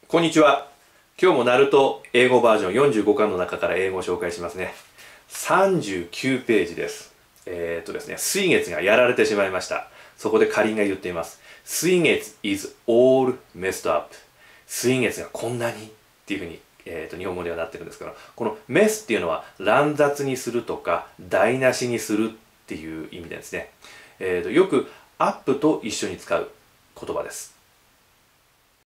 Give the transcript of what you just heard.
こんにちは。今日もナルト英語バージョン45巻の中から英語を紹介しますね。39ページです。ですね、水月がやられてしまいました。そこでかりんが言っています。水月 is all messed up。水月がこんなにっていうふうに、日本語ではなってるんですけど、このメスっていうのは乱雑にするとか台無しにするっていう意味ですね。よくアップと一緒に使う言葉です。